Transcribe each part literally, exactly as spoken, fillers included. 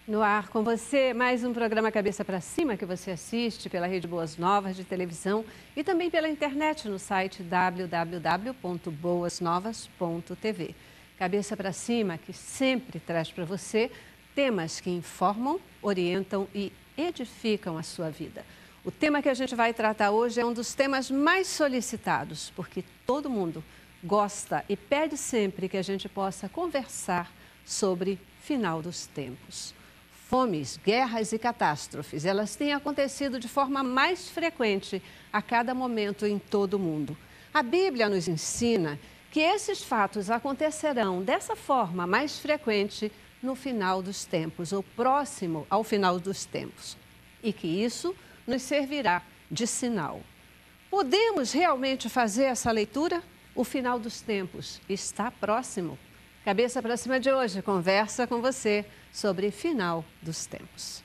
No ar com você, mais um programa Cabeça para Cima que você assiste pela Rede Boas Novas de televisão e também pela internet no site w w w ponto boas novas ponto t v. Cabeça para Cima que sempre traz para você temas que informam, orientam e edificam a sua vida. O tema que a gente vai tratar hoje é um dos temas mais solicitados, porque todo mundo gosta e pede sempre que a gente possa conversar sobre final dos tempos. Fomes, guerras e catástrofes, elas têm acontecido de forma mais frequente a cada momento em todo o mundo. A Bíblia nos ensina que esses fatos acontecerão dessa forma mais frequente no final dos tempos, ou próximo ao final dos tempos, e que isso nos servirá de sinal. Podemos realmente fazer essa leitura? O final dos tempos está próximo. Cabeça para Cima de hoje conversa com você sobre final dos tempos.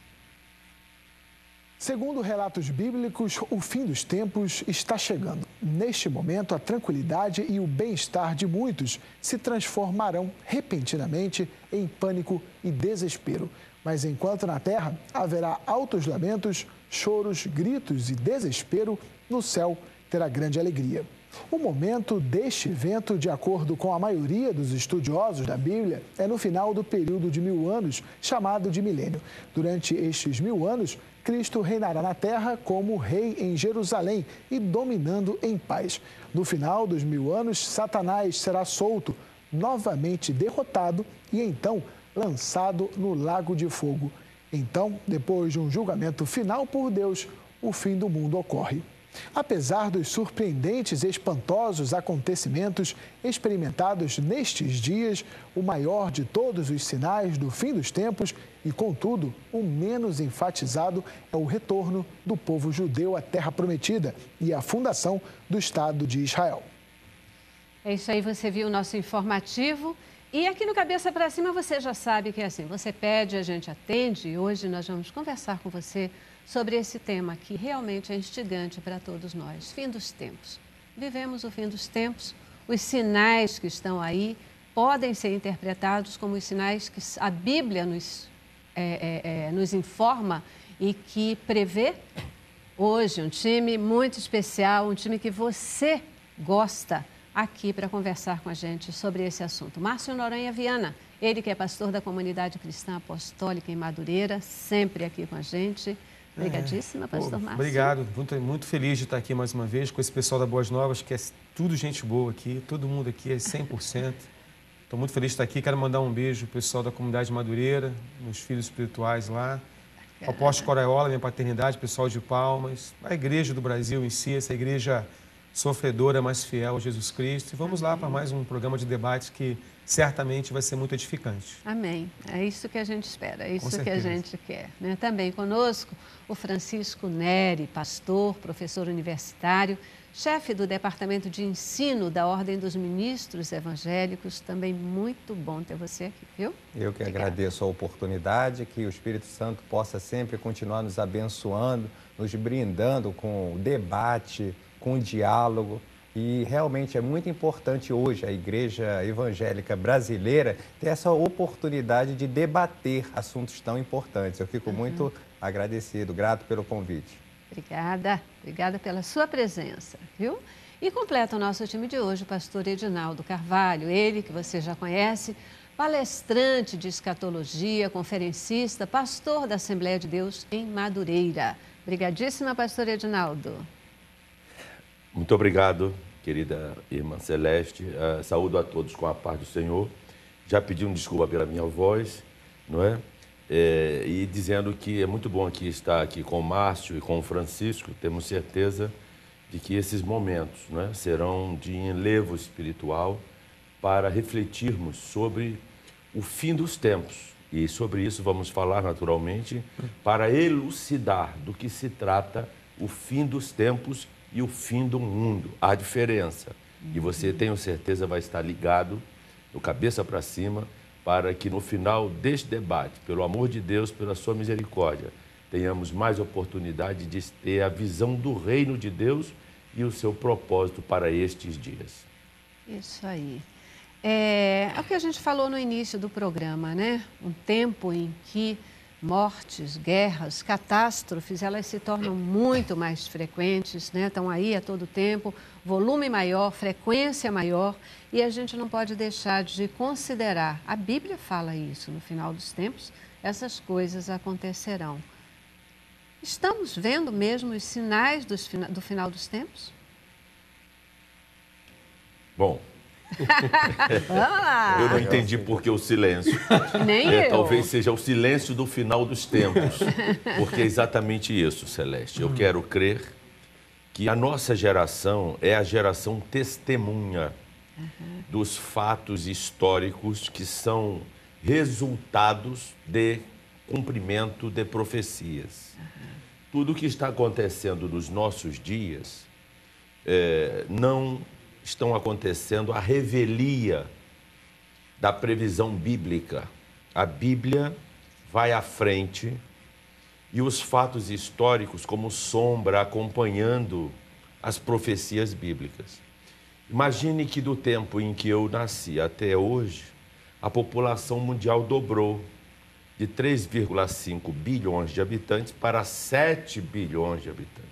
Segundo relatos bíblicos, o fim dos tempos está chegando. Neste momento, a tranquilidade e o bem-estar de muitos se transformarão repentinamente em pânico e desespero. Mas enquanto na terra haverá altos lamentos, choros, gritos e desespero, no céu terá grande alegria. O momento deste evento, de acordo com a maioria dos estudiosos da Bíblia, é no final do período de mil anos, chamado de milênio. Durante estes mil anos, Cristo reinará na terra como rei em Jerusalém e dominando em paz. No final dos mil anos, Satanás será solto, novamente derrotado e então lançado no lago de fogo. Então, depois de um julgamento final por Deus, o fim do mundo ocorre. Apesar dos surpreendentes e espantosos acontecimentos experimentados nestes dias, o maior de todos os sinais do fim dos tempos e, contudo, o menos enfatizado é o retorno do povo judeu à Terra Prometida e a fundação do Estado de Israel. É isso aí, você viu o nosso informativo. E aqui no Cabeça para Cima você já sabe que é assim, você pede, a gente atende e hoje nós vamos conversar com você sobre esse tema que realmente é instigante para todos nós, fim dos tempos. Vivemos o fim dos tempos, os sinais que estão aí podem ser interpretados como os sinais que a Bíblia nos, é, é, é, nos informa e que prevê. Hoje um time muito especial, um time que você gosta, aqui para conversar com a gente sobre esse assunto. Márcio Noronha Viana, ele que é pastor da Comunidade Cristã Apostólica em Madureira, sempre aqui com a gente. Obrigadíssima, pastor Pô, Márcio. Obrigado, muito, muito feliz de estar aqui mais uma vez com esse pessoal da Boas Novas, que é tudo gente boa aqui, todo mundo aqui é cem por cento. Estou muito feliz de estar aqui, quero mandar um beijo para o pessoal da Comunidade Madureira, meus filhos espirituais lá, o apóstolo Coraiola, minha paternidade, pessoal de Palmas, a igreja do Brasil em si, essa igreja sofredora, mas fiel a Jesus Cristo. E vamos Amém. Lá para mais um programa de debate que certamente vai ser muito edificante. Amém. É isso que a gente espera, é isso que a gente quer. Né? Também conosco o Francisco Neri, pastor, professor universitário, chefe do Departamento de Ensino da Ordem dos Ministros Evangélicos. Também muito bom ter você aqui, viu? Eu que Obrigada. Agradeço a oportunidade, que o Espírito Santo possa sempre continuar nos abençoando, nos brindando com o debate, com o diálogo. E realmente é muito importante hoje a Igreja Evangélica Brasileira ter essa oportunidade de debater assuntos tão importantes. Eu fico uhum. muito agradecido, grato pelo convite. Obrigada, obrigada pela sua presença, viu? E completa o nosso time de hoje o pastor Edinaldo Carvalho, ele que você já conhece, palestrante de escatologia, conferencista, pastor da Assembleia de Deus em Madureira. Obrigadíssima, pastor Edinaldo. Muito obrigado, querida irmã Celeste. Uh, saúdo a todos com a paz do Senhor. Já pedi um desculpa pela minha voz, não é? é? E dizendo que é muito bom aqui estar aqui com o Márcio e com o Francisco. Temos certeza de que esses momentos, não é, serão de enlevo espiritual para refletirmos sobre o fim dos tempos. E sobre isso vamos falar naturalmente para elucidar do que se trata o fim dos tempos e o fim do mundo, a diferença. E você, tenho certeza, vai estar ligado, no cabeça para cima, para que no final deste debate, pelo amor de Deus, pela sua misericórdia, tenhamos mais oportunidade de ter a visão do reino de Deus e o seu propósito para estes dias. Isso aí. É, é o que a gente falou no início do programa, né? Um tempo em que mortes, guerras, catástrofes, elas se tornam muito mais frequentes, né? Estão aí a todo tempo, volume maior, frequência maior, e a gente não pode deixar de considerar. A Bíblia fala isso, no final dos tempos, essas coisas acontecerão. Estamos vendo mesmo os sinais dos, do final dos tempos? Bom, ah, eu não entendi por que o silêncio. Nem É, eu. talvez seja o silêncio do final dos tempos, porque é exatamente isso, Celeste. Eu quero crer que a nossa geração é a geração testemunha dos fatos históricos que são resultados de cumprimento de profecias. Tudo o que está acontecendo nos nossos dias é, não estão acontecendo a revelia da previsão bíblica. A Bíblia vai à frente e os fatos históricos como sombra acompanhando as profecias bíblicas. Imagine que do tempo em que eu nasci até hoje, a população mundial dobrou de três vírgula cinco bilhões de habitantes para sete bilhões de habitantes.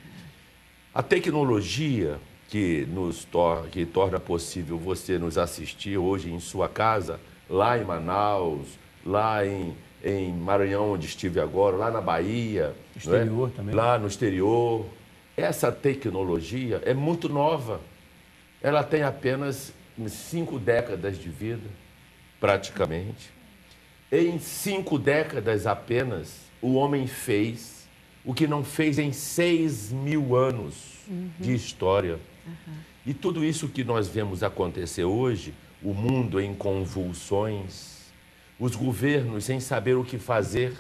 A tecnologia que, nos tor que torna possível você nos assistir hoje em sua casa, lá em Manaus, lá em, em Maranhão, onde estive agora, lá na Bahia, no exterior não é? também. Lá no exterior. Essa tecnologia é muito nova. Ela tem apenas cinco décadas de vida, praticamente. Em cinco décadas apenas, o homem fez o que não fez em seis mil anos uhum. de história. Uhum. E tudo isso que nós vemos acontecer hoje, o mundo em convulsões, os governos sem saber o que fazer,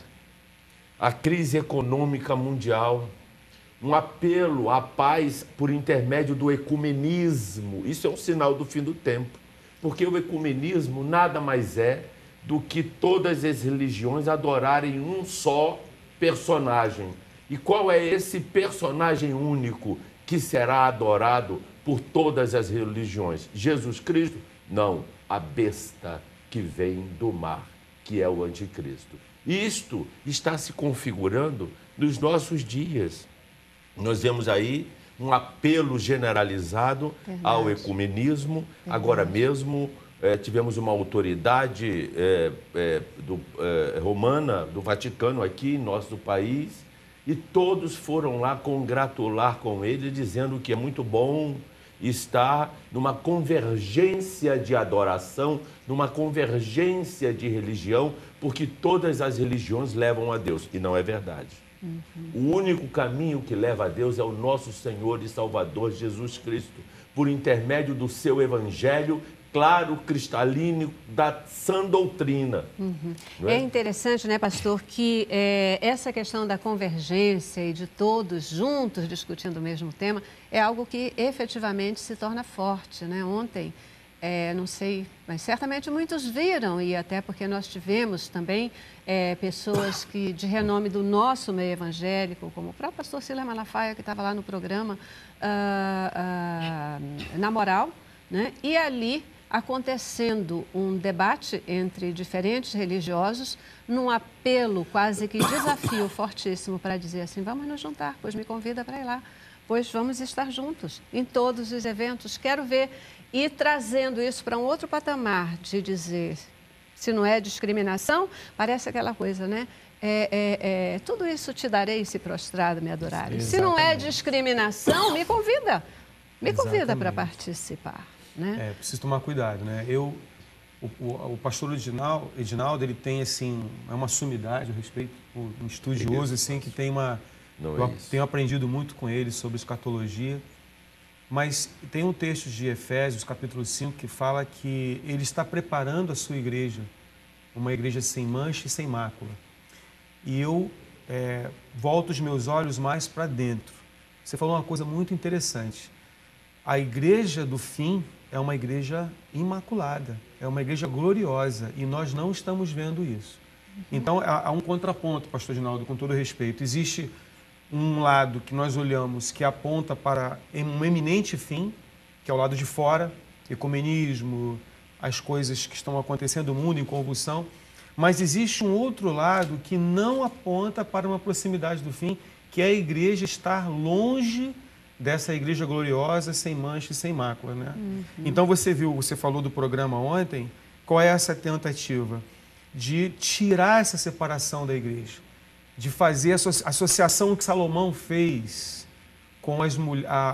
a crise econômica mundial, um apelo à paz por intermédio do ecumenismo. Isso é um sinal do fim do tempo, porque o ecumenismo nada mais é do que todas as religiões adorarem um só personagem. E qual é esse personagem único que será adorado por todas as religiões? Jesus Cristo? Não, a besta que vem do mar, que é o anticristo. Isto está se configurando nos nossos dias. Nós vemos aí um apelo generalizado Verdade. ao ecumenismo. Verdade. Agora mesmo é, tivemos uma autoridade é, é, do, é, romana do Vaticano aqui em nosso país e todos foram lá congratular com ele, dizendo que é muito bom estar numa convergência de adoração, numa convergência de religião, porque todas as religiões levam a Deus. E não é verdade. Uhum. O único caminho que leva a Deus é o nosso Senhor e Salvador Jesus Cristo, por intermédio do seu evangelho, claro, cristalino, da sã doutrina. Uhum. É? é interessante, né, pastor, que é, essa questão da convergência e de todos juntos discutindo o mesmo tema é algo que efetivamente se torna forte, né? Ontem, é, não sei, mas certamente muitos viram, e até porque nós tivemos também é, pessoas que, de renome do nosso meio evangélico, como o próprio pastor Silas Malafaia, que estava lá no programa, uh, uh, na Moral, né? E ali acontecendo um debate entre diferentes religiosos, num apelo quase que desafio fortíssimo para dizer assim, vamos nos juntar, pois me convida para ir lá, pois vamos estar juntos em todos os eventos, quero ver, e trazendo isso para um outro patamar de dizer, se não é discriminação, parece aquela coisa, né? É, é, é, tudo isso te darei se prostrado me adorares. Se não é discriminação, me convida, me convida para participar. Né? É, preciso tomar cuidado, né? Eu, o, o, o pastor Edinaldo, Edinaldo, ele tem, assim, é uma sumidade, eu respeito um estudioso, assim, que tem uma... Não eu é isso. tenho aprendido muito com ele sobre escatologia, mas tem um texto de Efésios, capítulo cinco, que fala que ele está preparando a sua igreja, uma igreja sem mancha e sem mácula. E eu é, volto os meus olhos mais para dentro. Você falou uma coisa muito interessante. A igreja do fim é uma igreja imaculada, é uma igreja gloriosa e nós não estamos vendo isso. Uhum. Então, há, há um contraponto, pastor Edinaldo, com todo respeito. Existe um lado que nós olhamos que aponta para um eminente fim, que é o lado de fora, ecumenismo, as coisas que estão acontecendo no mundo em convulsão, Mas existe um outro lado que não aponta para uma proximidade do fim, que é a igreja estar longe dessa igreja gloriosa, sem mancha e sem mácula, né? Uhum. Então você viu, você falou do programa ontem, qual é essa tentativa? De tirar essa separação da igreja, de fazer a associação que Salomão fez com as,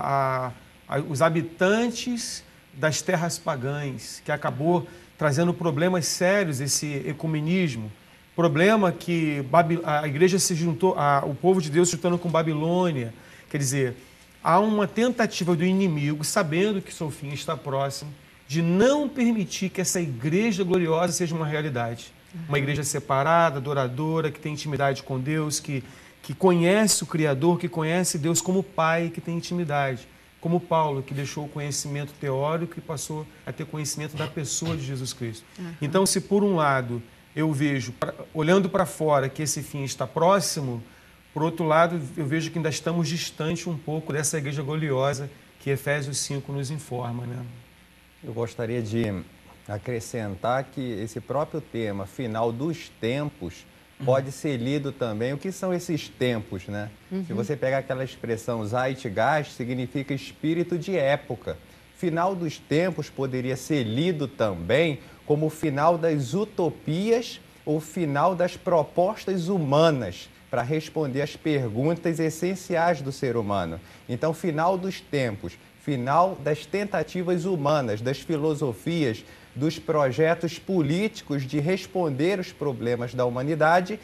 a, a, a, os habitantes das terras pagãs, que acabou trazendo problemas sérios, esse ecumenismo. Problema que a igreja se juntou, a, o povo de Deus se juntando com Babilônia. Quer dizer, há uma tentativa do inimigo, sabendo que seu fim está próximo, de não permitir que essa igreja gloriosa seja uma realidade. Uma igreja separada, adoradora, que tem intimidade com Deus, que, que conhece o Criador, que conhece Deus como Pai, que tem intimidade. Como Paulo, que deixou o conhecimento teórico e passou a ter conhecimento da pessoa de Jesus Cristo. Uhum. Então, se por um lado eu vejo, olhando para fora, que esse fim está próximo, por outro lado, eu vejo que ainda estamos distante um pouco dessa igreja gloriosa que Efésios cinco nos informa, né? Eu gostaria de acrescentar que esse próprio tema, final dos tempos, pode ser lido também. O que são esses tempos, né? Uhum. Se você pegar aquela expressão Zeitgeist, significa espírito de época. Final dos tempos poderia ser lido também como o final das utopias ou final das propostas humanas para responder às perguntas essenciais do ser humano. Então, final dos tempos, final das tentativas humanas, das filosofias, dos projetos políticos de responder os problemas da humanidade,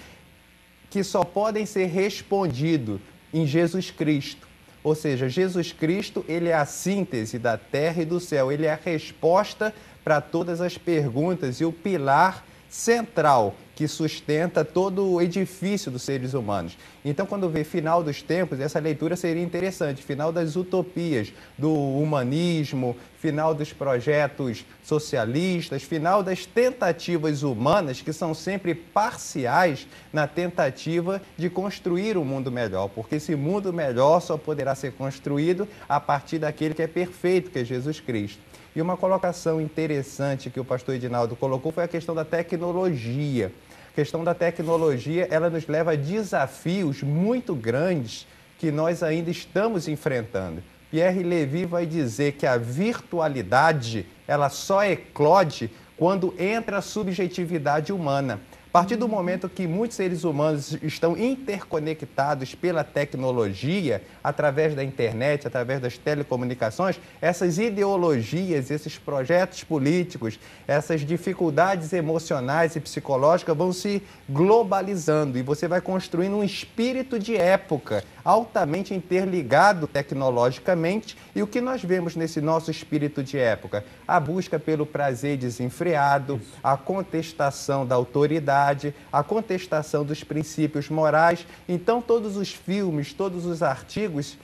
que só podem ser respondidos em Jesus Cristo. Ou seja, Jesus Cristo, ele é a síntese da terra e do céu, ele é a resposta para todas as perguntas e o pilar central que sustenta todo o edifício dos seres humanos. Então, quando vê final dos tempos, essa leitura seria interessante, final das utopias, do humanismo, final dos projetos socialistas, final das tentativas humanas, que são sempre parciais na tentativa de construir um mundo melhor, porque esse mundo melhor só poderá ser construído a partir daquele que é perfeito, que é Jesus Cristo. E uma colocação interessante que o pastor Edinaldo colocou foi a questão da tecnologia. A questão da tecnologia, ela nos leva a desafios muito grandes que nós ainda estamos enfrentando. Pierre Levy vai dizer que a virtualidade, ela só eclode quando entra a subjetividade humana. A partir do momento que muitos seres humanos estão interconectados pela tecnologia, através da internet, através das telecomunicações, essas ideologias, esses projetos políticos, essas dificuldades emocionais e psicológicas vão se globalizando e você vai construindo um espírito de época altamente interligado tecnologicamente. E o que nós vemos nesse nosso espírito de época? A busca pelo prazer desenfreado, a contestação da autoridade, a contestação dos princípios morais. Então, todos os filmes, todos os artigos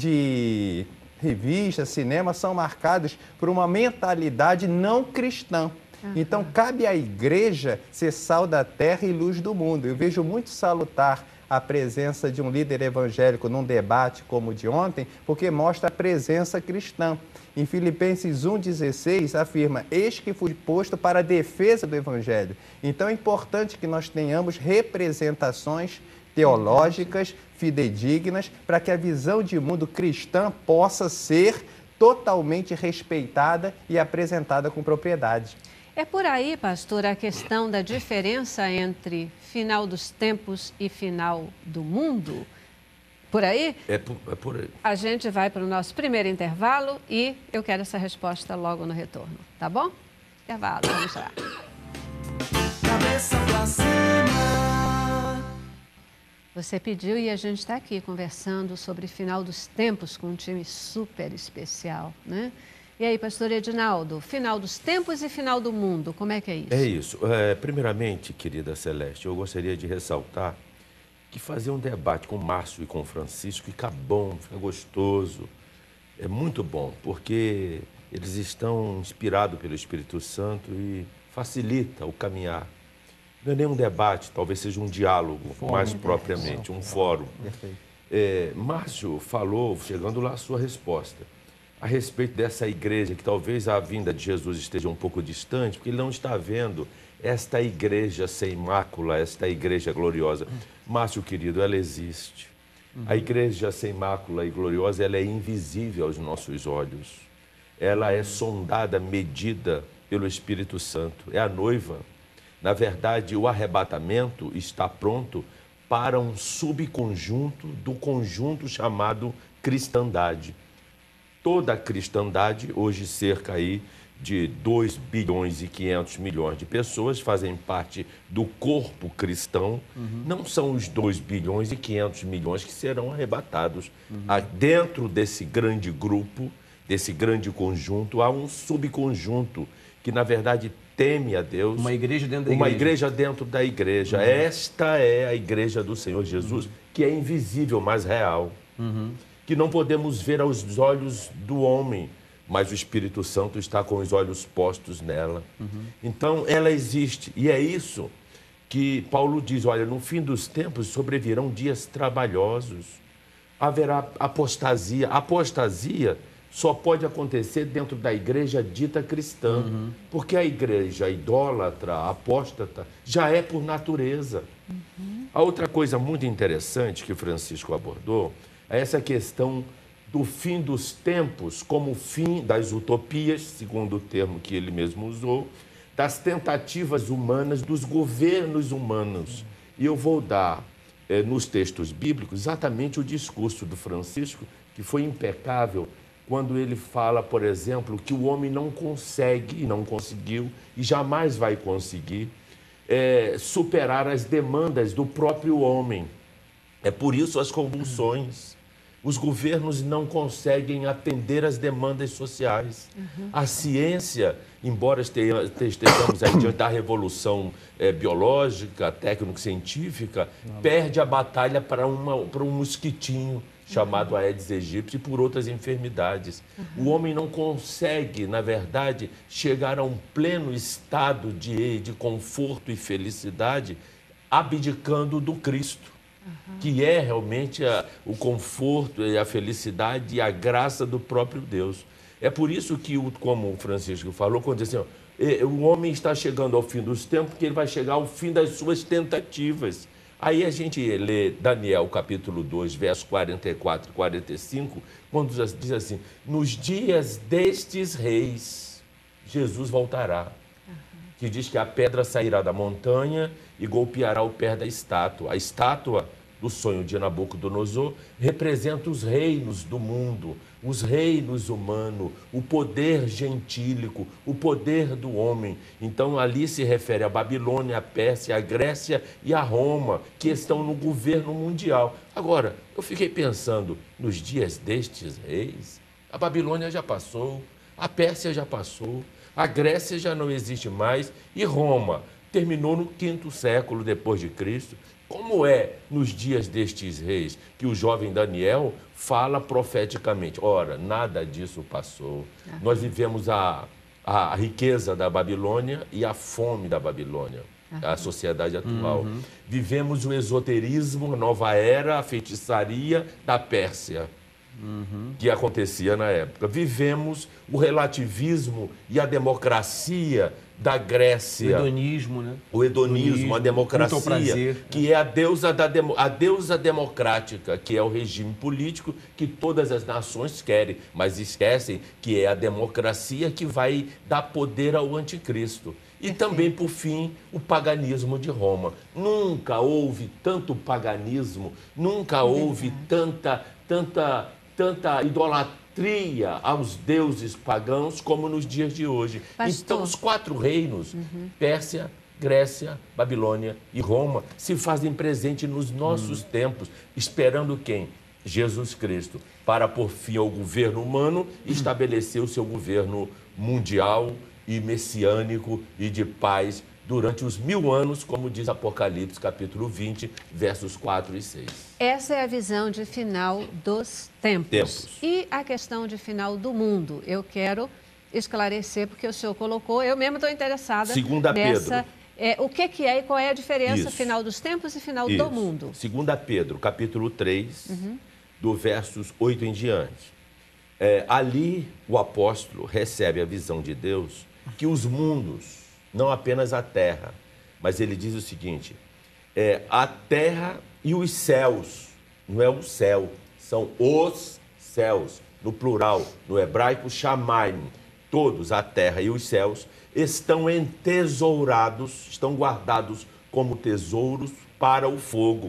de revista, cinema, são marcados por uma mentalidade não cristã. Uhum. Então, cabe à igreja ser sal da terra e luz do mundo. Eu vejo muito salutar a presença de um líder evangélico num debate como o de ontem, porque mostra a presença cristã. Em Filipenses um, dezesseis, afirma: eis que fui posto para a defesa do evangelho. Então é importante que nós tenhamos representações teológicas, fidedignas, para que a visão de mundo cristã possa ser totalmente respeitada e apresentada com propriedade. É por aí, pastor, a questão da diferença entre final dos tempos e final do mundo? Por aí? É por, é por aí. A gente vai para o nosso primeiro intervalo e eu quero essa resposta logo no retorno, tá bom? Intervalo, vamos lá. Cabeça pra cima. Você pediu e a gente está aqui conversando sobre final dos tempos com um time super especial, né? E aí, pastor Edinaldo, final dos tempos e final do mundo, como é que é isso? É isso. É, primeiramente, querida Celeste, eu gostaria de ressaltar que fazer um debate com o Márcio e com o Francisco fica bom, fica gostoso, é muito bom, porque eles estão inspirados pelo Espírito Santo e facilita o caminhar. Não é nem um debate, talvez seja um diálogo, fórum, mais propriamente, um fórum. É, Márcio falou, chegando lá a sua resposta, a respeito dessa igreja, que talvez a vinda de Jesus esteja um pouco distante, porque ele não está vendo esta igreja sem mácula, esta igreja gloriosa. Márcio, querido, ela existe. A igreja sem mácula e gloriosa, ela é invisível aos nossos olhos. Ela é sondada, medida pelo Espírito Santo. É a noiva. Na verdade, o arrebatamento está pronto para um subconjunto do conjunto chamado cristandade. Toda a cristandade, hoje cerca aí de dois bilhões e quinhentos milhões de pessoas fazem parte do corpo cristão. Uhum. Não são os dois bilhões e quinhentos milhões que serão arrebatados. Uhum. Dentro desse grande grupo, desse grande conjunto, há um subconjunto que, na verdade, teme a Deus. Uma igreja dentro da Uma igreja. igreja dentro da igreja. Uhum. Esta é a igreja do Senhor Jesus, uhum. que é invisível, mas real. Uhum. Que não podemos ver aos olhos do homem, mas o Espírito Santo está com os olhos postos nela. Uhum. Então, ela existe. E é isso que Paulo diz, olha, no fim dos tempos sobrevirão dias trabalhosos. Haverá apostasia. Apostasia só pode acontecer dentro da igreja dita cristã, uhum. porque a igreja idólatra, apóstata, já é por natureza. Uhum. A outra coisa muito interessante que Francisco abordou é essa questão do fim dos tempos como fim das utopias, segundo o termo que ele mesmo usou, das tentativas humanas, dos governos humanos. E eu vou dar, eh, nos textos bíblicos, exatamente o discurso do Francisco, que foi impecável, quando ele fala, por exemplo, que o homem não consegue, não conseguiu e jamais vai conseguir é, superar as demandas do próprio homem. É por isso as convulsões. Os governos não conseguem atender às demandas sociais. Uhum. A ciência, embora estejamos aí diante da revolução é, biológica, técnico-científica, perde a batalha para, uma, para um mosquitinho, chamado Aedes aegypti, e por outras enfermidades. Uhum. O homem não consegue, na verdade, chegar a um pleno estado de, de conforto e felicidade abdicando do Cristo, uhum. que é realmente a, o conforto e a felicidade e a graça do próprio Deus. É por isso que, como o Francisco falou, quando diz assim, ó, o homem está chegando ao fim dos tempos, porque ele vai chegar ao fim das suas tentativas. Aí a gente lê Daniel, capítulo dois, versos quarenta e quatro e quarenta e cinco, quando diz assim, nos dias destes reis, Jesus voltará. Uhum. Que diz que a pedra sairá da montanha e golpeará o pé da estátua. A estátua do sonho de Nabucodonosor representa os reinos do mundo, os reinos humanos, o poder gentílico, o poder do homem. Então, ali se refere a Babilônia, a Pérsia, a Grécia e a Roma, que estão no governo mundial. Agora, eu fiquei pensando, nos dias destes reis, a Babilônia já passou, a Pérsia já passou, a Grécia já não existe mais e Roma terminou no quinto século depois de Cristo. Como é nos dias destes reis que o jovem Daniel fala profeticamente? Ora, nada disso passou. Ah. Nós vivemos a, a riqueza da Babilônia e a fome da Babilônia, ah. a sociedade atual. Uhum. Vivemos o esoterismo, a nova era, a feitiçaria da Pérsia, uhum. que acontecia na época. Vivemos o relativismo e a democracia da Grécia. O hedonismo, né? O hedonismo, hedonismo a democracia, prazer, que é a deusa, da demo, a deusa democrática, que é o regime político que todas as nações querem, mas esquecem que é a democracia que vai dar poder ao anticristo. E também, por fim, o paganismo de Roma. Nunca houve tanto paganismo, nunca houve tanta, tanta, tanta idolatria aos deuses pagãos como nos dias de hoje. Pastor. Então, os quatro reinos, uhum. Pérsia, Grécia, Babilônia e Roma, se fazem presente nos nossos uhum. tempos, esperando quem? Jesus Cristo, para por fim ao governo humano e uhum. estabelecer o seu governo mundial e messiânico e de paz durante os mil anos, como diz Apocalipse, capítulo vinte, versos quatro e seis. Essa é a visão de final dos tempos. tempos. E a questão de final do mundo? Eu quero esclarecer, porque o senhor colocou, eu mesmo estou interessada Segunda nessa... Pedro. É, o que, que é e qual é a diferença Isso. final dos tempos e final Isso. do mundo? Segunda Pedro, capítulo três, uhum. do versos oito em diante. É, ali o apóstolo recebe a visão de Deus que os mundos, não apenas a terra, mas ele diz o seguinte, é, a terra e os céus, não é o céu, são os céus, no plural, no hebraico, shamayim, todos, a terra e os céus, estão entesourados, estão guardados como tesouros para o fogo.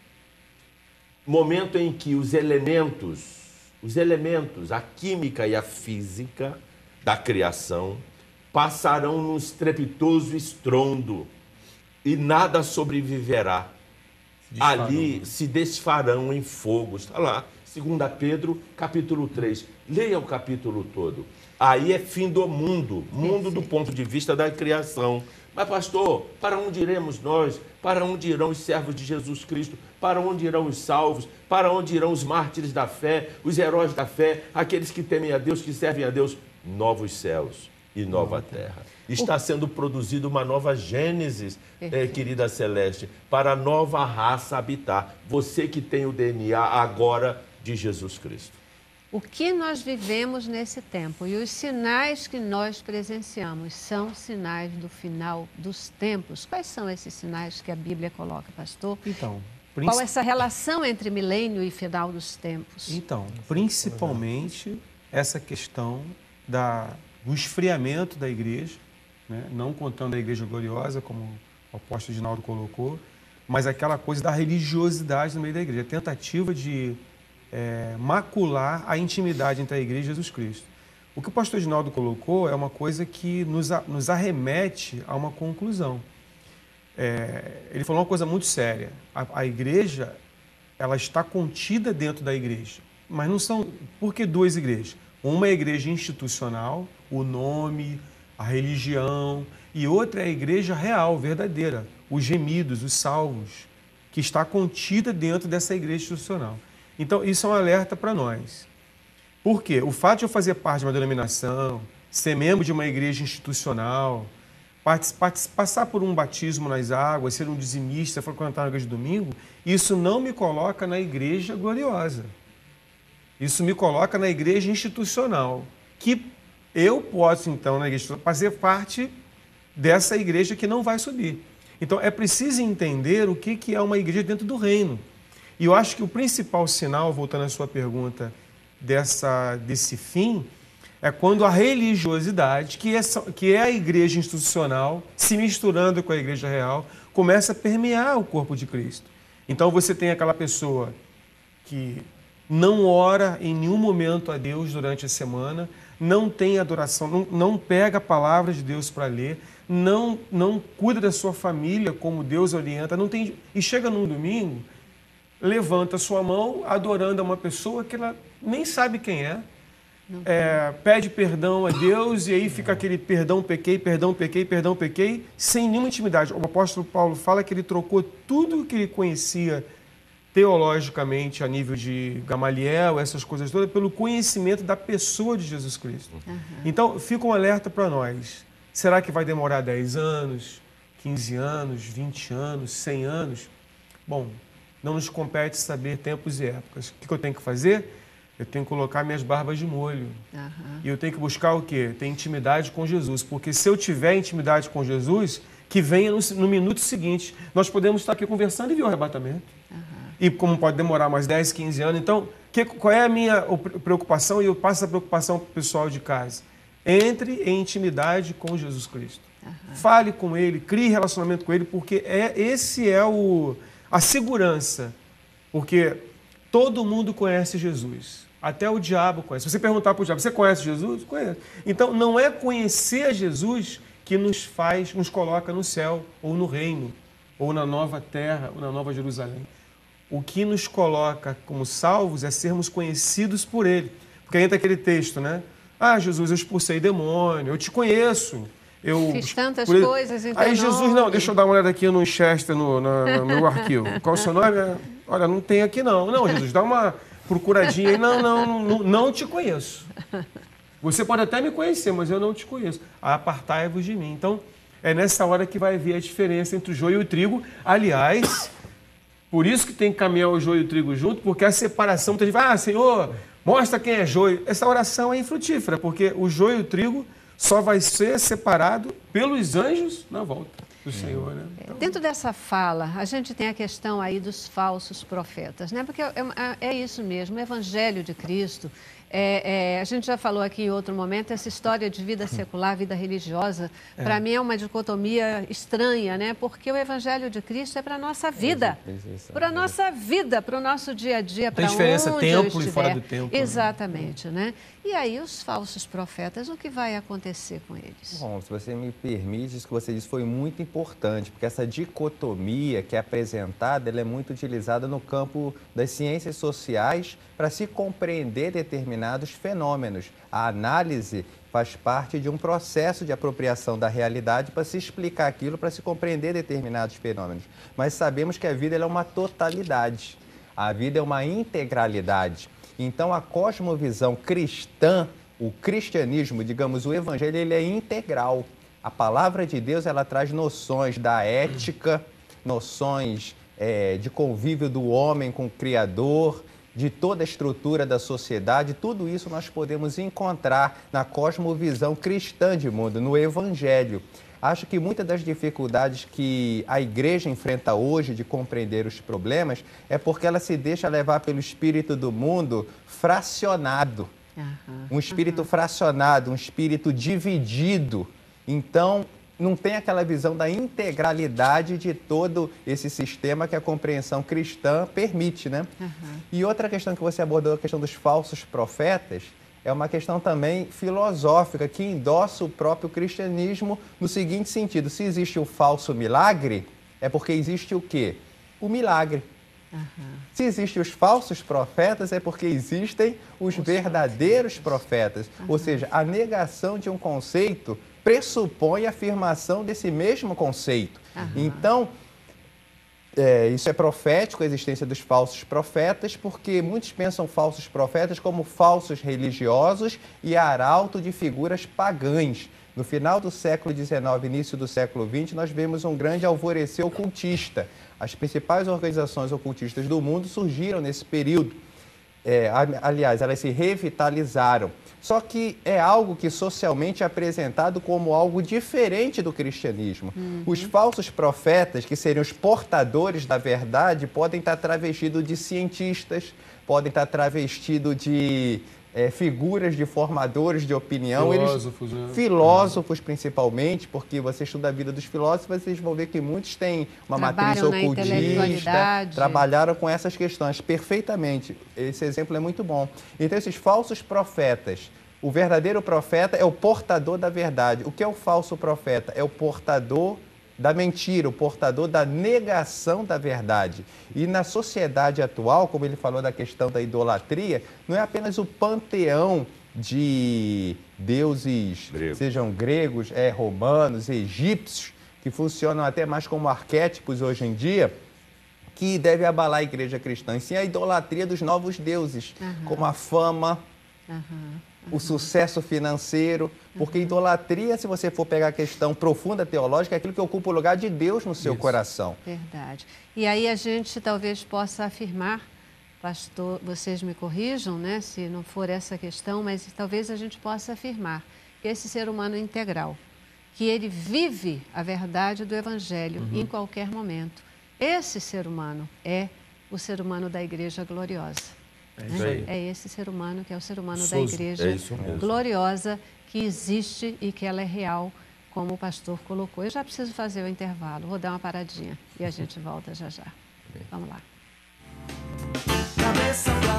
Momento em que os elementos, os elementos, a química e a física da criação passarão num estrepitoso estrondo e nada sobreviverá. Se ali se desfarão em fogo. Está lá, segunda Pedro, capítulo três. Leia o capítulo todo. Aí é fim do mundo, mundo do ponto de vista da criação. Mas, pastor, para onde iremos nós? Para onde irão os servos de Jesus Cristo? Para onde irão os salvos? Para onde irão os mártires da fé, os heróis da fé, aqueles que temem a Deus, que servem a Deus? Novos céus e nova terra. Está sendo produzida uma nova Gênesis, eh, querida Celeste, para a nova raça habitar. Você que tem o D N A agora de Jesus Cristo. O que nós vivemos nesse tempo e os sinais que nós presenciamos são sinais do final dos tempos. Quais são esses sinais que a Bíblia coloca, pastor? Então, princip... Qual é essa relação entre milênio e final dos tempos? Então, principalmente essa questão da, do esfriamento da igreja, né? Não contando a igreja gloriosa, como o apóstolo Ginaldo colocou, mas aquela coisa da religiosidade no meio da igreja, a tentativa de É, macular a intimidade entre a igreja e Jesus Cristo. O que o pastor Ginaldo colocou é uma coisa que nos, a, nos arremete a uma conclusão. É, ele falou uma coisa muito séria. A, a igreja, ela está contida dentro da igreja. Mas não são... Por que duas igrejas? Uma é a igreja institucional, o nome, a religião, e outra é a igreja real, verdadeira, os gemidos, os salvos, que está contida dentro dessa igreja institucional. Então, isso é um alerta para nós. Por quê? O fato de eu fazer parte de uma denominação, ser membro de uma igreja institucional, passar por um batismo nas águas, ser um dizimista, frequentar a igreja de domingo, isso não me coloca na igreja gloriosa. Isso me coloca na igreja institucional, que eu posso, então, na igreja, fazer parte dessa igreja que não vai subir. Então, é preciso entender o que é uma igreja dentro do reino. E eu acho que o principal sinal, voltando à sua pergunta, dessa, desse fim, é quando a religiosidade, que é, que é a igreja institucional, se misturando com a igreja real, começa a permear o corpo de Cristo. Então você tem aquela pessoa que não ora em nenhum momento a Deus durante a semana, não tem adoração, não, não pega a palavra de Deus para ler, não, não cuida da sua família como Deus orienta, não tem, e chega num domingo, levanta sua mão adorando a uma pessoa que ela nem sabe quem é, é, pede perdão a Deus e aí fica aquele perdão, pequei, perdão, pequei, perdão, pequei, sem nenhuma intimidade. O apóstolo Paulo fala que ele trocou tudo o que ele conhecia teologicamente a nível de Gamaliel, essas coisas todas, pelo conhecimento da pessoa de Jesus Cristo. Uhum. Então, fica um alerta para nós. Será que vai demorar dez anos, quinze anos, vinte anos, cem anos? Bom, não nos compete saber tempos e épocas. O que eu tenho que fazer? Eu tenho que colocar minhas barbas de molho. Uhum. E eu tenho que buscar o quê? Ter intimidade com Jesus. Porque se eu tiver intimidade com Jesus, que venha no, no minuto seguinte. Nós podemos estar aqui conversando e ver o arrebatamento. Uhum. E como pode demorar mais dez, quinze anos. Então, que, qual é a minha preocupação? E eu passo a preocupação para o pessoal de casa. Entre em intimidade com Jesus Cristo. Uhum. Fale com Ele, crie relacionamento com Ele, porque é, esse é o... a segurança, porque todo mundo conhece Jesus, até o diabo conhece. Se você perguntar para o diabo, você conhece Jesus? Conhece. Então, não é conhecer Jesus que nos faz, nos coloca no céu, ou no reino, ou na nova terra, ou na nova Jerusalém. O que nos coloca como salvos é sermos conhecidos por Ele. Porque entra aquele texto, né? Ah, Jesus, eu expulsei demônio, eu te conheço. Eu, Fiz tantas por... coisas, então. Aí Jesus, não, deixa eu dar uma olhada aqui no Chester, no, no, no meu arquivo. Qual é o seu nome? Olha, não tem aqui não. Não, Jesus, dá uma procuradinha aí. Não, não, não, não te conheço. Você pode até me conhecer, mas eu não te conheço. Apartai-vos de mim. Então, é nessa hora que vai ver a diferença entre o joio e o trigo. Aliás, por isso que tem que caminhar o joio e o trigo junto, porque a separação, muita gente vai, ah, Senhor, mostra quem é joio. Essa oração é infrutífera, porque o joio e o trigo só vai ser separado pelos anjos na volta do Senhor, né? Então... Dentro dessa fala, a gente tem a questão aí dos falsos profetas, né? Porque é, é, é isso mesmo, o Evangelho de Cristo. É, é, a gente já falou aqui em outro momento, essa história de vida secular, vida religiosa, é. para mim é uma dicotomia estranha, né? Porque o Evangelho de Cristo é para a nossa vida, para a nossa vida, para o nosso dia a dia, para onde diferença templo estiver. E fora do templo. Exatamente, né? né? E aí os falsos profetas, o que vai acontecer com eles? Bom, se você me permite, isso que você disse foi muito importante, porque essa dicotomia que é apresentada, ela é muito utilizada no campo das ciências sociais para se compreender determinados fenômenos. A análise faz parte de um processo de apropriação da realidade para se explicar aquilo, para se compreender determinados fenômenos. Mas sabemos que a vida ela é uma totalidade, a vida é uma integralidade. Então, a cosmovisão cristã, o cristianismo, digamos, o evangelho, ele é integral. A palavra de Deus, ela traz noções da ética, noções é, de convívio do homem com o Criador, de toda a estrutura da sociedade. Tudo isso nós podemos encontrar na cosmovisão cristã de mundo, no evangelho. Acho que muitas das dificuldades que a igreja enfrenta hoje de compreender os problemas é porque ela se deixa levar pelo espírito do mundo fracionado. Uhum, um espírito uhum. fracionado, um espírito dividido. Então, não tem aquela visão da integralidade de todo esse sistema que a compreensão cristã permite, né? Uhum. E outra questão que você abordou, a questão dos falsos profetas, é uma questão também filosófica que endossa o próprio cristianismo no seguinte sentido: se existe o falso milagre, é porque existe o quê? O milagre. Uhum. Se existem os falsos profetas, é porque existem os, os verdadeiros profetas. profetas. Uhum. Ou seja, a negação de um conceito pressupõe a afirmação desse mesmo conceito. Uhum. Então, É, isso é profético, a existência dos falsos profetas, porque muitos pensam falsos profetas como falsos religiosos e arauto de figuras pagãs. No final do século dezenove, início do século vinte, nós vemos um grande alvorecer ocultista. As principais organizações ocultistas do mundo surgiram nesse período. É, aliás, elas se revitalizaram. Só que é algo que socialmente é apresentado como algo diferente do cristianismo. Uhum. Os falsos profetas, que seriam os portadores da verdade, podem estar travestidos de cientistas, podem estar travestidos de é, figuras de formadores de opinião. Filósofos, Eles, né? Filósofos, principalmente, porque você estuda a vida dos filósofos, vocês vão ver que muitos têm uma matriz ocultista, trabalharam com essas questões perfeitamente. Esse exemplo é muito bom. Então, esses falsos profetas, o verdadeiro profeta é o portador da verdade. O que é o falso profeta? É o portador da mentira, o portador da negação da verdade. E na sociedade atual, como ele falou da questão da idolatria, não é apenas o panteão de deuses, Grego. sejam gregos, é, romanos, egípcios, que funcionam até mais como arquétipos hoje em dia, que deve abalar a igreja cristã. E sim a idolatria dos novos deuses, uhum. como a fama, uhum. Uhum. o sucesso financeiro, porque uhum. idolatria, se você for pegar a questão profunda teológica, é aquilo que ocupa o lugar de Deus no seu Isso. coração. Verdade. E aí a gente talvez possa afirmar, pastor, vocês me corrijam, né, se não for essa questão, mas talvez a gente possa afirmar que esse ser humano integral, que ele vive a verdade do Evangelho uhum. em qualquer momento. Esse ser humano é o ser humano da Igreja gloriosa. É, isso aí. É esse ser humano que é o ser humano Souza. da Igreja é gloriosa, que existe e que ela é real, como o pastor colocou. Eu já preciso fazer o intervalo, vou dar uma paradinha e a gente volta já já. Vamos lá. Cabeça pra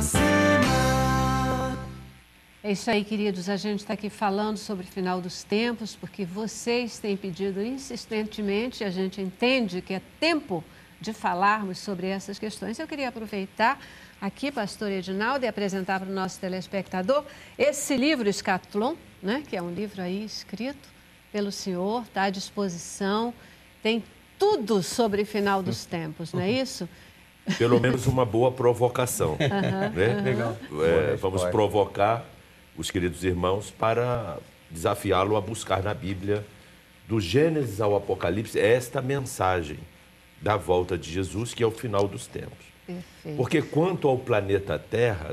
cima. É isso aí, queridos. A gente está aqui falando sobre o final dos tempos, porque vocês têm pedido insistentemente, a gente entende que é tempo de falarmos sobre essas questões. Eu queria aproveitar aqui, pastor Edinaldo, e apresentar para o nosso telespectador esse livro Escatolon, né, que é um livro aí escrito pelo senhor, está à disposição, tem tudo sobre o final dos tempos, não é isso? Pelo menos uma boa provocação. Uhum, né? uhum. Legal. É, vamos provocar os queridos irmãos para desafiá-lo a buscar na Bíblia, do Gênesis ao Apocalipse, esta mensagem da volta de Jesus, que é o final dos tempos. Perfeito. Porque quanto ao planeta Terra,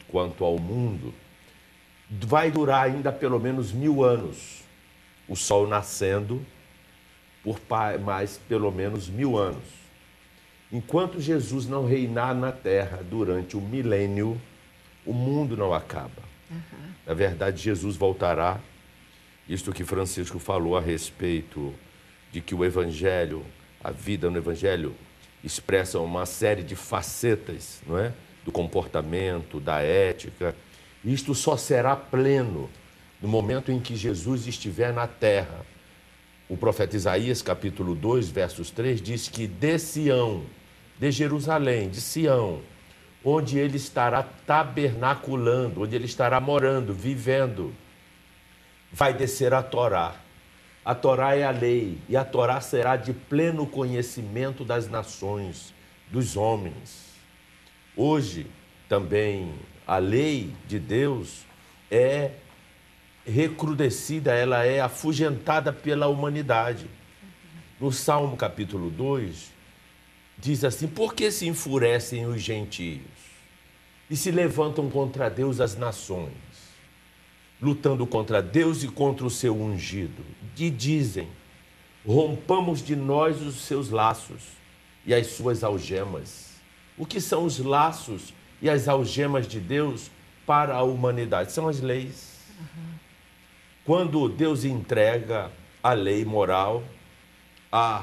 quanto ao mundo, vai durar ainda pelo menos mil anos. O sol nascendo por mais pelo menos mil anos. Enquanto Jesus não reinar na terra durante o milênio, o mundo não acaba. Uhum. Na verdade, Jesus voltará. Isto que Francisco falou a respeito de que o Evangelho, a vida no Evangelho, expressa uma série de facetas, não é? Do comportamento, da ética. Isto só será pleno no momento em que Jesus estiver na terra. O profeta Isaías, capítulo dois, versos três, diz que de Sião, de Jerusalém, de Sião, onde ele estará tabernaculando, onde ele estará morando, vivendo, vai descer a Torá. A Torá é a lei, e a Torá será de pleno conhecimento das nações, dos homens. Hoje, também, a lei de Deus é recrudescida, ela é afugentada pela humanidade. No Salmo capítulo dois, diz assim: por que se enfurecem os gentios e se levantam contra Deus as nações, lutando contra Deus e contra o seu ungido? E dizem: rompamos de nós os seus laços e as suas algemas. O que são os laços e as algemas de Deus para a humanidade? São as leis. Uhum. Quando Deus entrega a lei moral a,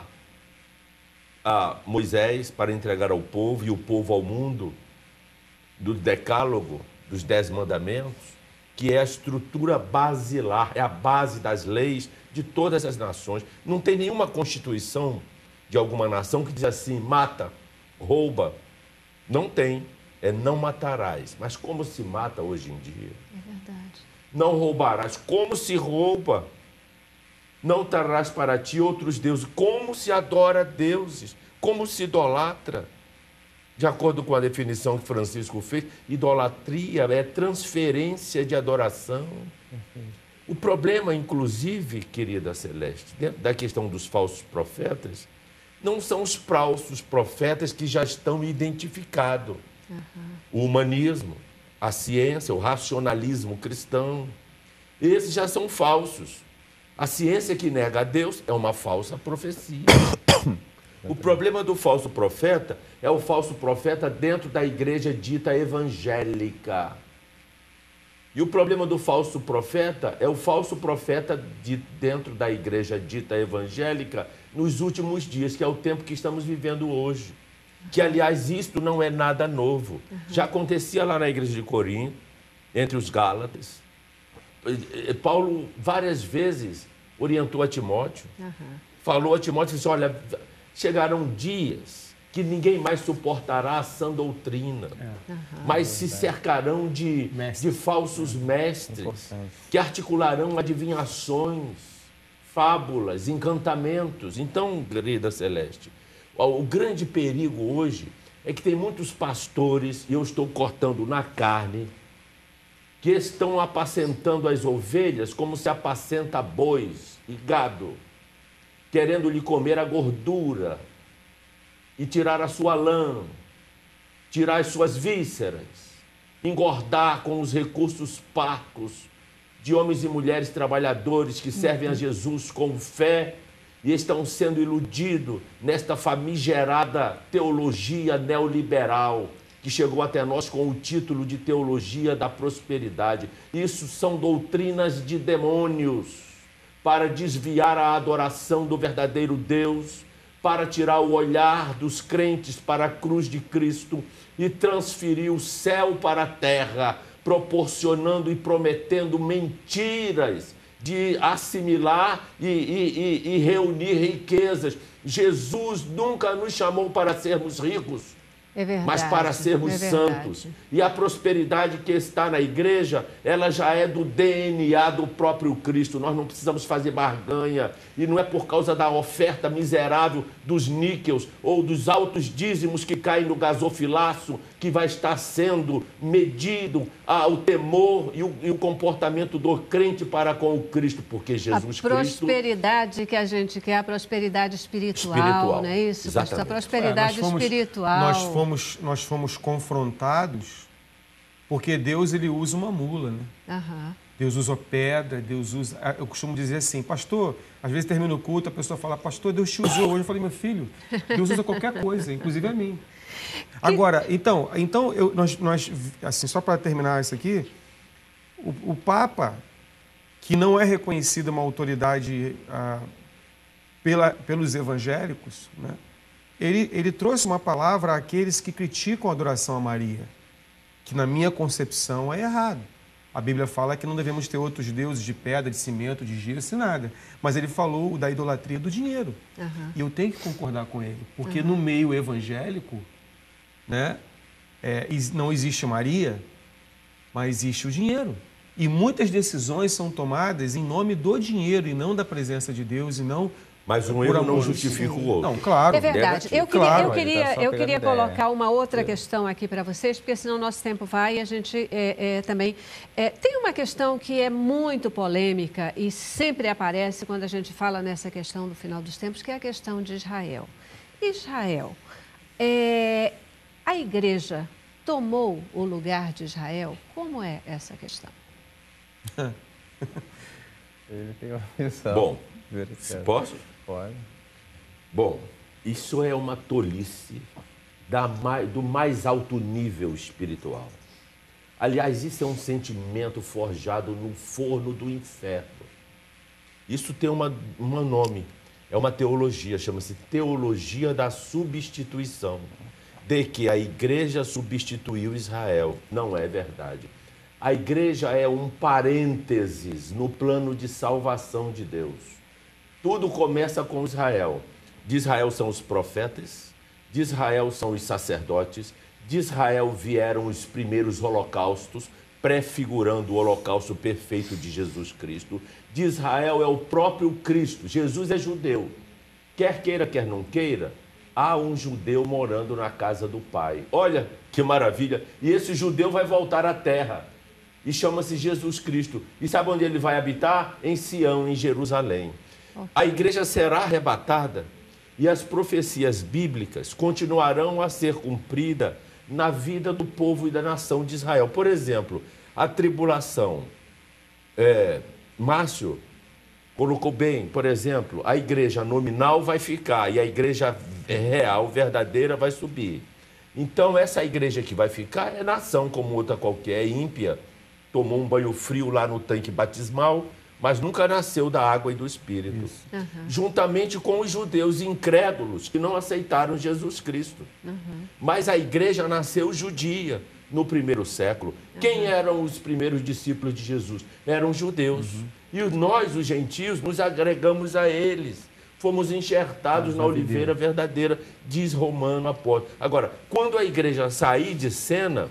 a Moisés para entregar ao povo e o povo ao mundo, do decálogo, dos dez mandamentos, que é a estrutura basilar, é a base das leis de todas as nações. Não tem nenhuma constituição de alguma nação que diz assim: mata, rouba. Não tem. É não matarás. Mas como se mata hoje em dia? É verdade. Não roubarás. Como se rouba? Não trarás para ti outros deuses. Como se adora deuses? Como se idolatra? De acordo com a definição que Francisco fez, idolatria é transferência de adoração. Uhum. O problema, inclusive, querida Celeste, dentro da questão dos falsos profetas, não são os falsos profetas que já estão identificados. Uhum. O humanismo, a ciência, o racionalismo cristão, esses já são falsos. A ciência que nega a Deus é uma falsa profecia. O problema do falso profeta é o falso profeta dentro da igreja dita evangélica. E o problema do falso profeta é o falso profeta de dentro da igreja dita evangélica nos últimos dias, que é o tempo que estamos vivendo hoje. Que, aliás, isto não é nada novo. Uhum. Já acontecia lá na igreja de Corinto, entre os Gálatas. Paulo, várias vezes, orientou a Timóteo. Uhum. Falou a Timóteo, disse: olha, chegarão dias que ninguém mais suportará a sã doutrina, é. Uhum. mas se cercarão de, de falsos mestres, é. que articularão adivinhações, fábulas, encantamentos. Então, querida Celeste, o grande perigo hoje é que tem muitos pastores, e eu estou cortando na carne, que estão apacentando as ovelhas como se apacenta bois e gado, querendo lhe comer a gordura e tirar a sua lã, tirar as suas vísceras, engordar com os recursos parcos de homens e mulheres trabalhadores que servem a Jesus com fé e estão sendo iludidos nesta famigerada teologia neoliberal que chegou até nós com o título de teologia da prosperidade. Isso são doutrinas de demônios para desviar a adoração do verdadeiro Deus, para tirar o olhar dos crentes para a cruz de Cristo e transferir o céu para a terra, proporcionando e prometendo mentiras de assimilar e, e, e, e reunir riquezas. Jesus nunca nos chamou para sermos ricos, é verdade, mas para sermos é santos. E a prosperidade que está na igreja, ela já é do D N A do próprio Cristo. Nós não precisamos fazer barganha. E não é por causa da oferta miserável dos níqueis ou dos altos dízimos que caem no gasofilaço que vai estar sendo medido ah, o temor e o, e o comportamento do crente para com o Cristo. Porque Jesus Cristo... A prosperidade Cristo... que a gente quer, a prosperidade espiritual, espiritual. Não é isso? Exatamente. A prosperidade é, nós fomos, espiritual... Nós fomos Fomos, nós fomos confrontados Porque Deus, ele usa uma mula, né? Aham. Deus usa pedra, Deus usa... Eu costumo dizer assim, pastor, às vezes termina o culto, a pessoa fala, pastor, Deus te usou hoje. Eu falei, meu filho, Deus usa qualquer coisa, inclusive a mim. Agora, então, então eu, nós, nós, assim, só para terminar isso aqui, o, o Papa, que não é reconhecido uma autoridade ah, pela, pelos evangélicos, né? ele, ele trouxe uma palavra àqueles que criticam a adoração a Maria, que na minha concepção é errado. A Bíblia fala que não devemos ter outros deuses de pedra, de cimento, de gesso e nada. Mas ele falou da idolatria do dinheiro. Uhum. E eu tenho que concordar com ele. Porque uhum. no meio evangélico, né, é, não existe Maria, mas existe o dinheiro. E muitas decisões são tomadas em nome do dinheiro e não da presença de Deus e não... Mas um erro não justifica o outro. Não, claro. É verdade. Eu queria, claro. eu queria, Tá eu queria colocar uma outra é. questão aqui para vocês, porque senão o nosso tempo vai e a gente é, é, também... É, tem uma questão que é muito polêmica e sempre aparece quando a gente fala nessa questão do final dos tempos, que é a questão de Israel. Israel, é, a igreja tomou o lugar de Israel? Como é essa questão? Ele tem uma missão. Bom, posso? Pode. Bom, isso é uma tolice da mais, do mais alto nível espiritual. Aliás, isso é um sentimento forjado no forno do inferno. Isso tem uma, um nome, é uma teologia, chama-se teologia da substituição, de que a igreja substituiu Israel. Não é verdade. A igreja é um parênteses no plano de salvação de Deus. Tudo começa com Israel. De Israel são os profetas, de Israel são os sacerdotes, de Israel vieram os primeiros holocaustos, prefigurando o holocausto perfeito de Jesus Cristo. De Israel é o próprio Cristo. Jesus é judeu. Quer queira, quer não queira, há um judeu morando na casa do Pai. Olha que maravilha. E esse judeu vai voltar à terra. E chama-se Jesus Cristo. E sabe onde ele vai habitar? Em Sião, em Jerusalém. A igreja será arrebatada e as profecias bíblicas continuarão a ser cumpridas na vida do povo e da nação de Israel. Por exemplo, a tribulação. É, Márcio colocou bem, por exemplo, a igreja nominal vai ficar e a igreja real, verdadeira, vai subir. Então, essa igreja que vai ficar é nação como outra qualquer, é ímpia, tomou um banho frio lá no tanque batismal, mas nunca nasceu da água e do Espírito. Uhum. Juntamente com os judeus incrédulos que não aceitaram Jesus Cristo. Uhum. Mas a igreja nasceu judia no primeiro século. Uhum. Quem eram os primeiros discípulos de Jesus? Eram judeus. Uhum. E nós, os gentios, nos agregamos a eles. Fomos enxertados na oliveira verdadeira, diz Romano apóstolo. Agora, quando a igreja sair de cena,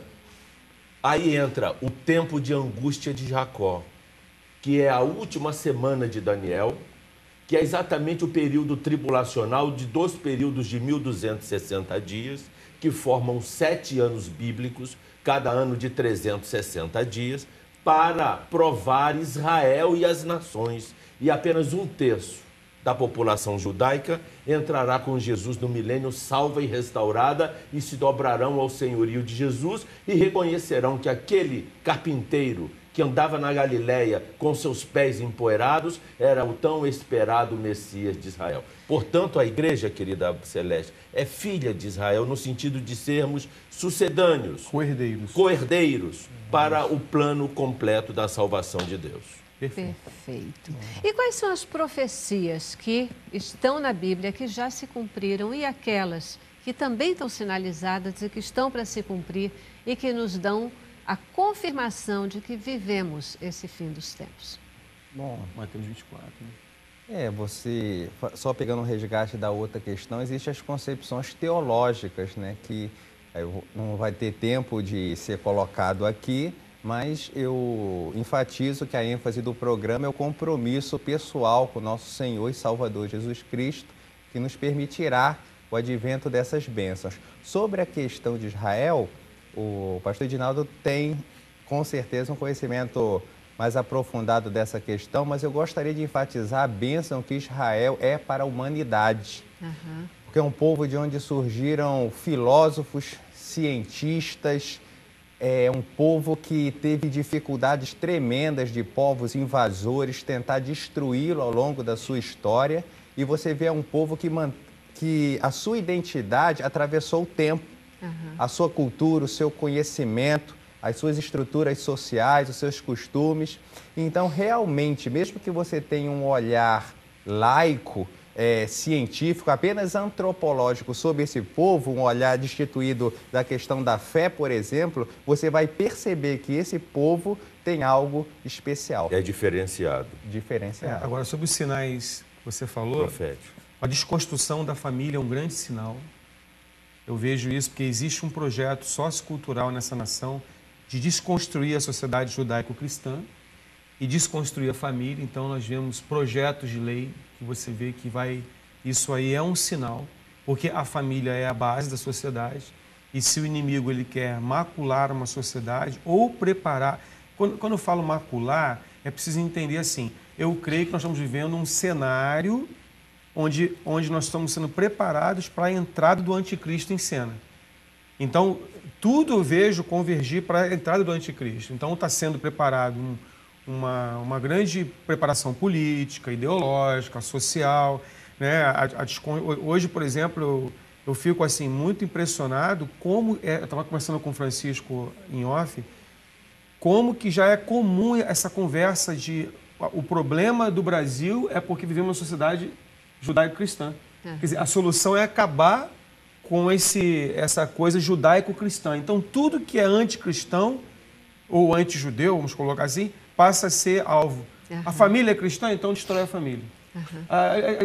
aí entra o tempo de angústia de Jacó, que é a última semana de Daniel, que é exatamente o período tribulacional de dois períodos de mil duzentos e sessenta dias, que formam sete anos bíblicos, cada ano de trezentos e sessenta dias, para provar Israel e as nações. E apenas um terço da população judaica entrará com Jesus no milênio salva e restaurada e se dobrarão ao senhorio de Jesus e reconhecerão que aquele carpinteiro que andava na Galileia com seus pés empoeirados, era o tão esperado Messias de Israel. Portanto, a igreja, querida Celeste, é filha de Israel no sentido de sermos sucedâneos, coerdeiros, coerdeiros para o plano completo da salvação de Deus. Perfeito. Perfeito. E quais são as profecias que estão na Bíblia, que já se cumpriram, e aquelas que também estão sinalizadas e que estão para se cumprir e que nos dão a confirmação de que vivemos esse fim dos tempos? Bom, Mateus vinte e quatro. Né? É, você, só pegando o resgate da outra questão, existem as concepções teológicas, né, que não vai ter tempo de ser colocado aqui, mas eu enfatizo que a ênfase do programa é o compromisso pessoal com o nosso Senhor e Salvador Jesus Cristo, que nos permitirá o advento dessas bênçãos. Sobre a questão de Israel, o pastor Edinaldo tem, com certeza, um conhecimento mais aprofundado dessa questão, mas eu gostaria de enfatizar a bênção que Israel é para a humanidade. Uhum. Porque é um povo de onde surgiram filósofos, cientistas, é um povo que teve dificuldades tremendas de povos invasores tentar destruí-lo ao longo da sua história. E você vê um povo que, man... que a sua identidade atravessou o tempo, uhum. a sua cultura, o seu conhecimento, as suas estruturas sociais, os seus costumes. Então, realmente, mesmo que você tenha um olhar laico, é, científico, apenas antropológico sobre esse povo, um olhar destituído da questão da fé, por exemplo, você vai perceber que esse povo tem algo especial. É diferenciado. Diferenciado. É, agora, sobre os sinais que você falou, profético. A desconstrução da família é um grande sinal. Eu vejo isso porque existe um projeto sociocultural nessa nação de desconstruir a sociedade judaico-cristã e desconstruir a família. Então, nós vemos projetos de lei que você vê que vai... Isso aí é um sinal, porque a família é a base da sociedade e se o inimigo ele quer macular uma sociedade ou preparar... Quando, quando eu falo macular, é preciso entender assim, eu creio que nós estamos vivendo um cenário onde, onde nós estamos sendo preparados para a entrada do anticristo em cena. Então, tudo eu vejo convergir para a entrada do anticristo. Então, está sendo preparado um, uma, uma grande preparação política, ideológica, social. Né? A, a, hoje, por exemplo, eu, eu fico assim, muito impressionado como... É, eu estava conversando com o Francisco em off, como que já é comum essa conversa de... O problema do Brasil é porque vivemos uma sociedade judaico-cristã. É. Quer dizer, a solução é acabar com esse, essa coisa judaico-cristã. Então, tudo que é anticristão ou anti-judeu, vamos colocar assim, passa a ser alvo. Uhum. A família é cristã, então destrói a família. Uhum. Ah, é,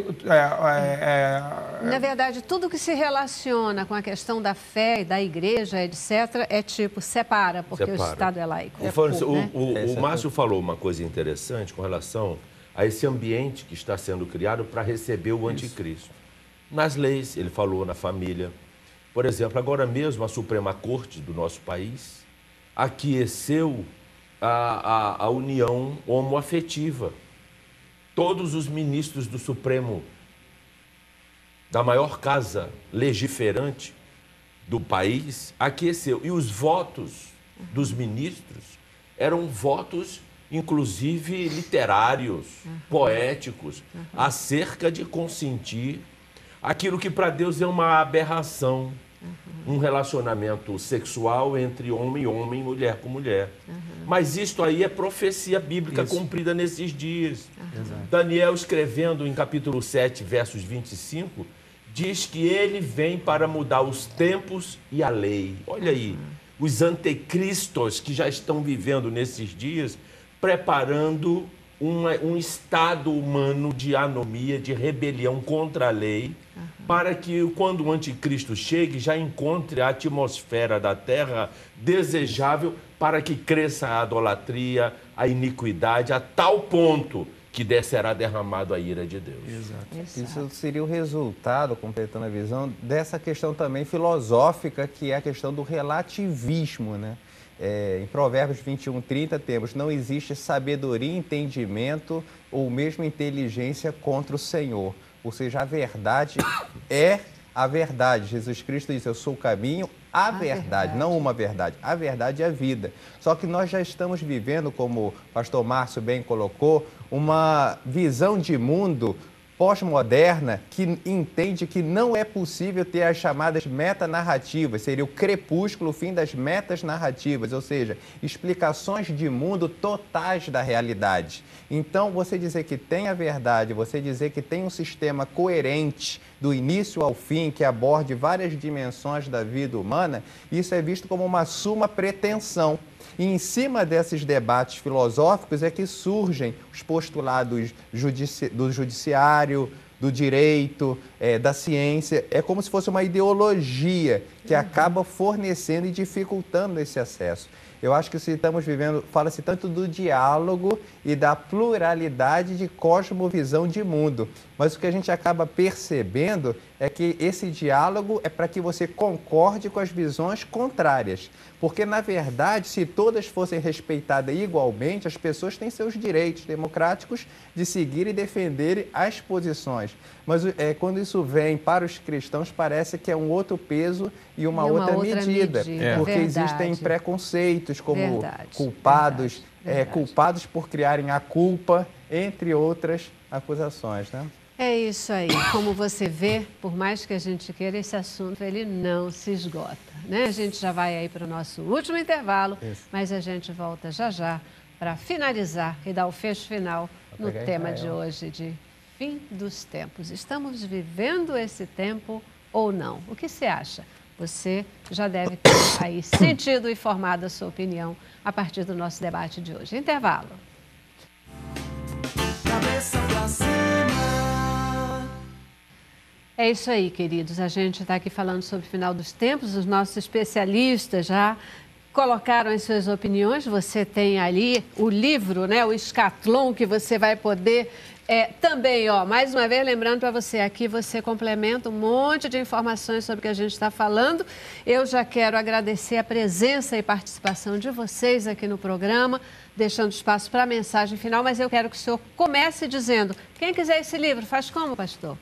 é, é, Na verdade, tudo que se relaciona com a questão da fé e da igreja, etcétera, é tipo, separa, porque separa. O Estado é laico. O, é Fâncio, pouco, né? o, o, o Márcio falou uma coisa interessante com relação a esse ambiente que está sendo criado para receber o anticristo. Nas leis, ele falou na família. Por exemplo, agora mesmo a Suprema Corte do nosso país aqueceu a, a, a união homoafetiva. Todos os ministros do Supremo, da maior casa legiferante do país, aqueceu. E os votos dos ministros eram votos, inclusive, literários, uhum. poéticos, uhum. acerca de consentir aquilo que para Deus é uma aberração, uhum. um relacionamento sexual entre homem e homem, mulher com mulher. Uhum. Mas isto aí é profecia bíblica isso. cumprida nesses dias. Uhum. Daniel, escrevendo em capítulo sete, versos vinte e cinco, diz que ele vem para mudar os tempos e a lei. Olha aí, uhum. os anticristos que já estão vivendo nesses dias, preparando uma, um estado humano de anomia, de rebelião contra a lei, uhum. para que, quando o anticristo chegue, já encontre a atmosfera da terra desejável para que cresça a idolatria, a iniquidade, a tal ponto que será derramado a ira de Deus. Exato. Isso seria o resultado, completando a visão, dessa questão também filosófica, que é a questão do relativismo, né? É, em Provérbios vinte e um, trinta, temos: não existe sabedoria, entendimento ou mesmo inteligência contra o Senhor. Ou seja, a verdade é a verdade. Jesus Cristo disse: eu sou o caminho, a, a verdade, verdade, não uma verdade. A verdade é a vida. Só que nós já estamos vivendo, como o pastor Márcio bem colocou, uma visão de mundo pós-moderna que entende que não é possível ter as chamadas metanarrativas, seria o crepúsculo, o fim das metas narrativas, ou seja, explicações de mundo totais da realidade. Então, você dizer que tem a verdade, você dizer que tem um sistema coerente do início ao fim, que aborde várias dimensões da vida humana, isso é visto como uma suma pretensão. E em cima desses debates filosóficos é que surgem os postulados judici- do judiciário, do direito, é, da ciência. É como se fosse uma ideologia que acaba fornecendo e dificultando esse acesso. Eu acho que se estamos vivendo, fala-se tanto do diálogo e da pluralidade de cosmovisão de mundo. Mas o que a gente acaba percebendo é que esse diálogo é para que você concorde com as visões contrárias. Porque, na verdade, se todas fossem respeitadas igualmente, as pessoas têm seus direitos democráticos de seguir e defender as posições. Mas é, quando isso vem para os cristãos, parece que é um outro peso e uma, e uma outra, outra medida. medida é. Porque verdade. Existem preconceitos como verdade. culpados, verdade. É, verdade. culpados por criarem a culpa, entre outras acusações, né? É isso aí. Como você vê, por mais que a gente queira, esse assunto ele não se esgota, né? A gente já vai aí para o nosso último intervalo, isso. Mas a gente volta já já para finalizar e dar o fecho final no tema de hoje de fim dos tempos. Estamos vivendo esse tempo ou não? O que você acha? Você já deve ter aí sentido e formado a sua opinião a partir do nosso debate de hoje. Intervalo. Cabeça pra cima. É isso aí, queridos. A gente está aqui falando sobre o final dos tempos. Os nossos especialistas já colocaram as suas opiniões. Você tem ali o livro, né, o Escatlon, que você vai poder é, também, ó, mais uma vez, lembrando para você, aqui você complementa um monte de informações sobre o que a gente está falando. Eu já quero agradecer a presença e participação de vocês aqui no programa, deixando espaço para a mensagem final, mas eu quero que o senhor comece dizendo, quem quiser esse livro, faz como, pastor?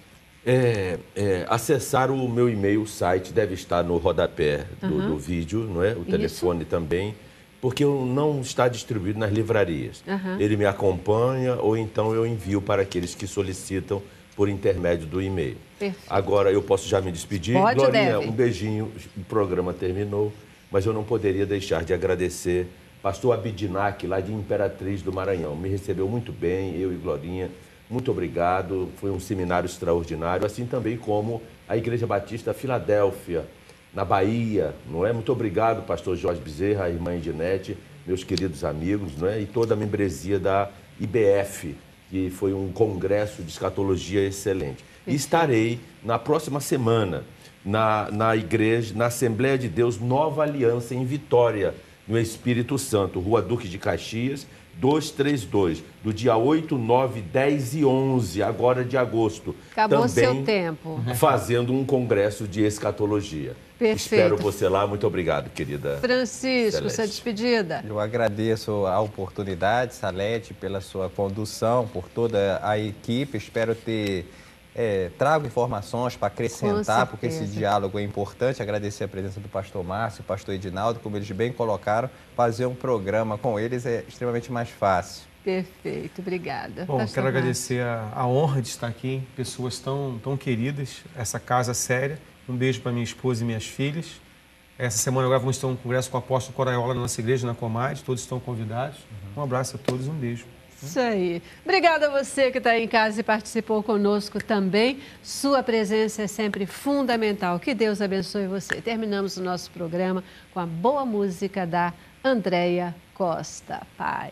É, é, acessar o meu e-mail, o site deve estar no rodapé do, uhum. do vídeo, não é? O telefone Isso. também, porque eu não está distribuído nas livrarias. Uhum. Ele me acompanha ou então eu envio para aqueles que solicitam por intermédio do e-mail. Perfeito. Agora eu posso já me despedir. Pode, Glorinha, deve. um beijinho, o programa terminou, mas eu não poderia deixar de agradecer pastor Abidinac, lá de Imperatriz do Maranhão. Me recebeu muito bem, eu e Glorinha. Muito obrigado, foi um seminário extraordinário, assim também como a Igreja Batista Filadélfia, na Bahia, não é? Muito obrigado, pastor Jorge Bezerra, a irmã Edinete, meus queridos amigos, não é? E toda a membresia da I B F, que foi um congresso de escatologia excelente. E estarei na próxima semana na, na igreja, na Assembleia de Deus Nova Aliança, em Vitória, no Espírito Santo, Rua Duque de Caxias, duzentos e trinta e dois, do dia oito, nove, dez e onze, agora de agosto. Acabou também seu tempo. Fazendo um congresso de escatologia. Perfeito. Espero você lá. Muito obrigado, querida Francisco, Celeste. sua despedida. Eu agradeço a oportunidade, Salete, pela sua condução, por toda a equipe. Espero ter... É, trago informações para acrescentar, porque esse diálogo é importante. Agradecer a presença do pastor Márcio, do pastor Edinaldo, como eles bem colocaram, fazer um programa com eles é extremamente mais fácil. Perfeito, obrigada. Bom, pastor quero Márcio. agradecer a, a honra de estar aqui, pessoas tão, tão queridas, essa casa séria. Um beijo para minha esposa e minhas filhas. Essa semana agora vamos ter um congresso com o apóstolo Coraiola na nossa igreja, na Comad, todos estão convidados. Uhum. Um abraço a todos, um beijo. Isso aí. Obrigada a você que está aí em casa e participou conosco também. Sua presença é sempre fundamental. Que Deus abençoe você. Terminamos o nosso programa com a boa música da Andréia Costa. Paz.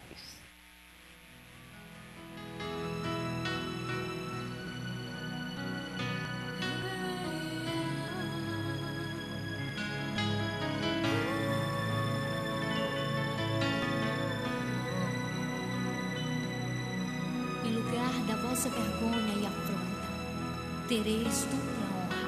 Vossa vergonha e afronta, tereis dupla honra.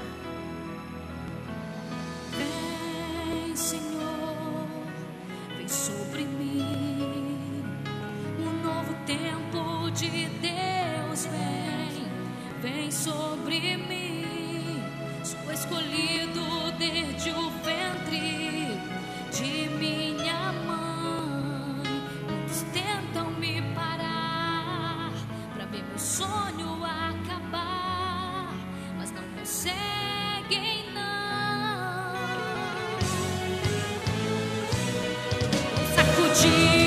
Vem, Senhor, vem sobre mim. Um novo tempo de Deus vem, vem sobre mim. Sou escolhido desde o ventre de minha mãe. Muitos tentam me parar pra ver meu sonho acabar, mas não conseguem não. Sacudir